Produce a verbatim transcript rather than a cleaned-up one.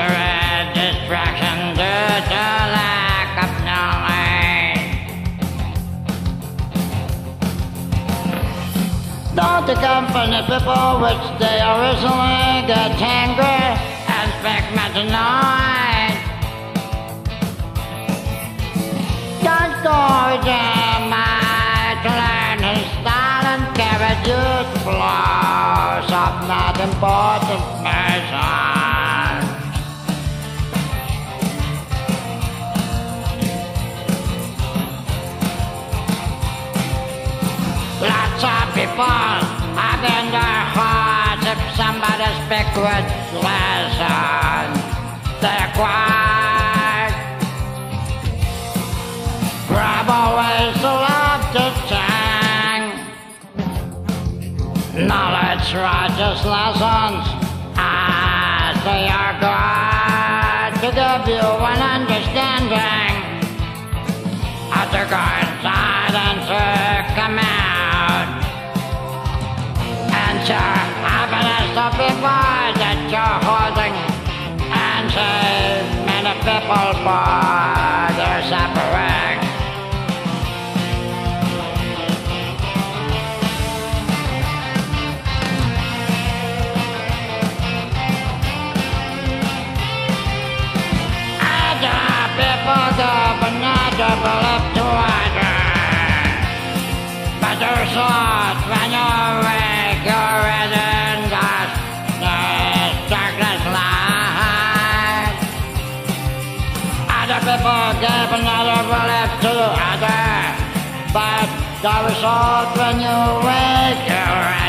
red distraction due to lack of knowledge. Don't accompany people which they originally get angry and speak metanoid. Don't go with them to learn his style and carry youth flows of not important measures. Lots of people have in their hearts if somebody speak with lesson, they're quiet. Grab always to love to sing. Knowledge, righteous lessons as they are God to give you an understanding how to go inside and to come out and share happiness to people that you're holding and save many people for their suffering. But not to believe to others. But there's thought when you wake, you're in darkness, darkness light. Other people give another belief to others, but the result when you wake, you're